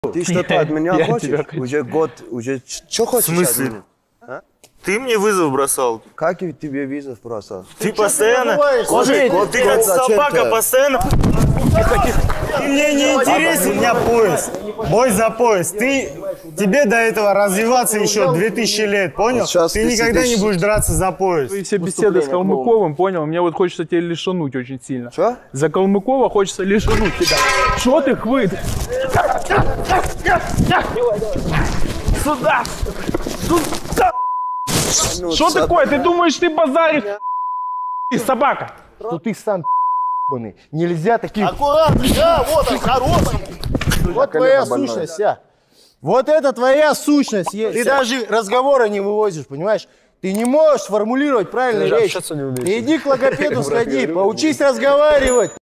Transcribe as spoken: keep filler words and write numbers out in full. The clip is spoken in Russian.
Ты что-то от меня я хочешь? Уже год, уже что хочешь В смысле? от меня? А? Ты мне вызов бросал. Как я тебе визов бросал? Ты, ты постоянно... Слушай, Кот, ты как собака постоянно... Ты мне не интересен, у меня пояс. Бой за пояс. Ты... Тебе до этого развиваться еще две тысячи лет, понял? Сейчас ты никогда не будешь драться за пояс. Твои все беседы с Калмыковым, понял? Мне вот хочется тебя лишануть очень сильно. Что? За Калмыкова хочется лишануть тебя. Что ты хвыт? Сюда! Сюда! Ну, Что за- такое? Ты думаешь, ты базаришь? Ты собака! Ну ты сам ебаный. Нельзя таких... Аккуратно, да, вот он, хороший. Вот твоя сущность, вся. Вот это твоя сущность. есть. Ты даже разговора не вывозишь, понимаешь? Ты не можешь сформулировать правильные речи. Ты иди к логопеду сходи, поучись разговаривать.